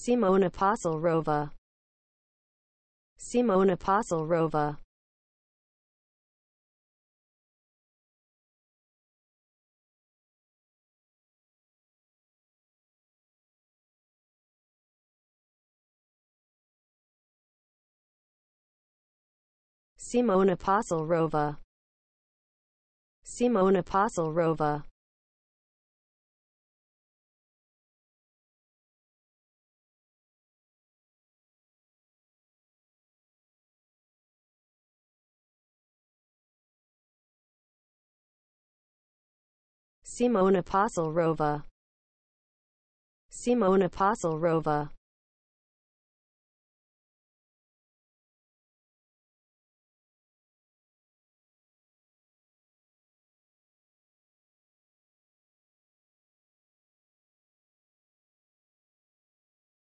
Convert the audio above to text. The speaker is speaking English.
Simona Posselrova. Simona Posselrova. Simona Posselrova. Simona Posselrova. Simona Posselrova. Simona Posselrova.